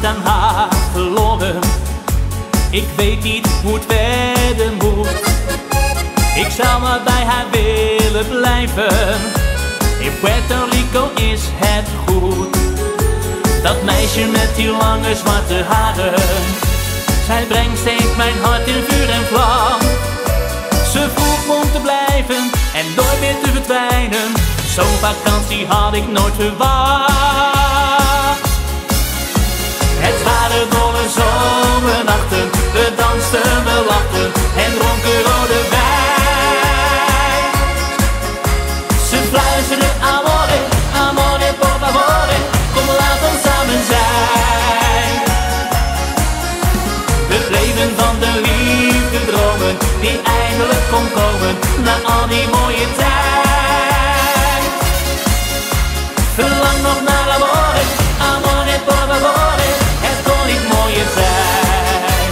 hart aan haar verloren. Ik weet niet hoe het verder moet. Ik zou maar bij haar willen blijven. In Puerto Rico is het goed. Dat meisje met die lange zwarte haren, zij brengt steeds mijn hart in vuur en vlam. Ze vroeg me om te blijven en nooit meer te verdwijnen. Zo'n vakantie had ik nooit verwacht. Het waren dolle zomernachten, we dansten, we lachten en dronken rode wijn. Ze fluisterde amore, amore por favore, kom laat ons samen zijn. We bleven van de liefde dromen, die eindelijk kon komen, na al die mooie tijd. Verlang nog naar amore, amore por favore, het kon niet mooier zijn.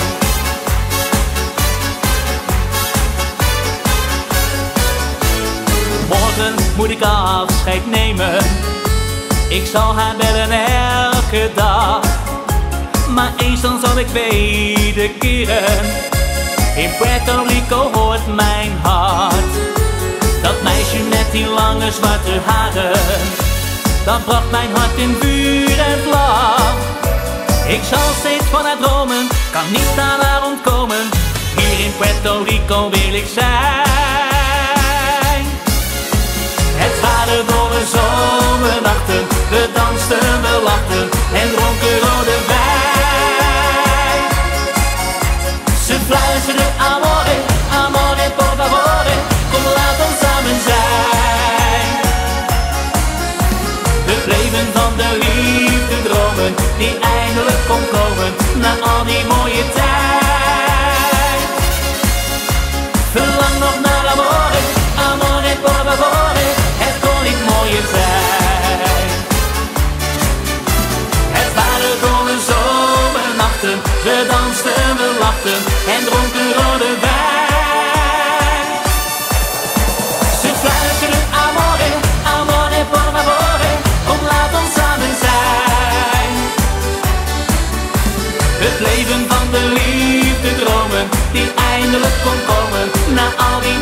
Morgen moet ik afscheid nemen, ik zal haar bellen elke dag. Maar eens dan zal ik wederkeren, in Puerto Rico hoort mijn hart. Dat meisje met die lange zwarte haren, dat bracht mijn hart in vuur en vlam. Ik zal steeds van haar dromen, kan niet aan haar ontkomen. Hier in Puerto Rico wil ik zijn. Het waren dolle zomernachten, we dansten, we lachten en dronken rode wijn. Ze fluisterde amore, amore por favore, kom laat ons samen zijn. We bleven van de liefde dromen, die eindelijk kon komen, na al die mooie tijd. Verlang nog naar amore, amore por favore, het kon niet mooier zijn. Het waren dolle zomernachten, we dansten, we lachten en dronken rode wijn. Ze fluisterde amore, amore por favore, kom laat ons samen zijn. We bleven van de liefde dromen, die eindelijk kon komen, na al die